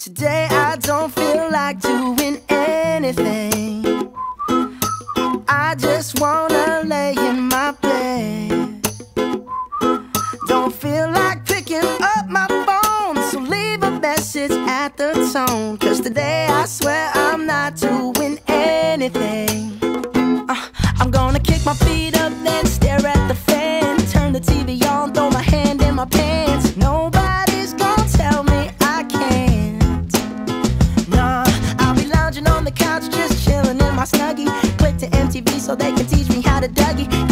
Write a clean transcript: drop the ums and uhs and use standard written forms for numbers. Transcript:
Today I don't feel like doing anything. I just wanna lay in my bed. Don't feel like picking up my phone, so leave a message at the tone. 'Cause today I swear I'm not doing anything. I'm gonna kick my feet up, then stare at the fan. Turn the TV on, throw my hand in my pants. Nobody's gonna tell me I can't. Nah, I'll be lounging on the couch, just chilling in my Snuggie. Click to MTV so they can teach me how to Dougie.